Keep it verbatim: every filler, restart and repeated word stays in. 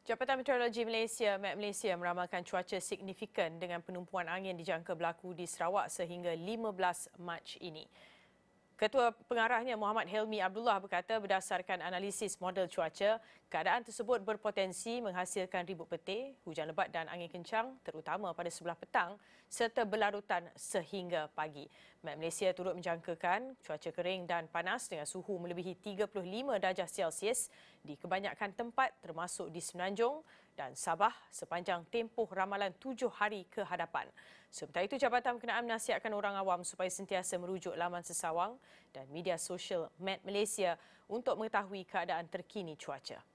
Jabatan Meteorologi Malaysia, MetMalaysia meramalkan cuaca signifikan dengan penumpuan angin dijangka berlaku di Sarawak sehingga lima belas Mac ini. Ketua Pengarahnya Muhammad Helmi Abdullah berkata berdasarkan analisis model cuaca, keadaan tersebut berpotensi menghasilkan ribut petir, hujan lebat dan angin kencang terutama pada sebelah petang serta berlarutan sehingga pagi. MetMalaysia turut menjangkakan cuaca kering dan panas dengan suhu melebihi tiga puluh lima darjah Celsius di kebanyakan tempat termasuk di Semenanjung dan Sabah sepanjang tempoh ramalan tujuh hari ke hadapan. Sementara itu, Jabatan berkenaan menasihatkan orang awam supaya sentiasa merujuk laman sesawang dan media sosial MetMalaysia untuk mengetahui keadaan terkini cuaca.